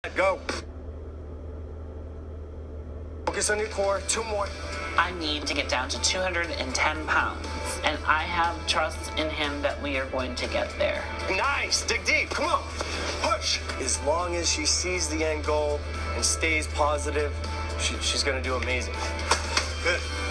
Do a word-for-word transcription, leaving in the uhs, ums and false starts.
Go. Focus on your core. Two more. I need to get down to two hundred ten pounds, and I have trust in him that we are going to get there. Nice. Dig deep. Come on. Push. As long as she sees the end goal and stays positive, she, she's going to do amazing. Good.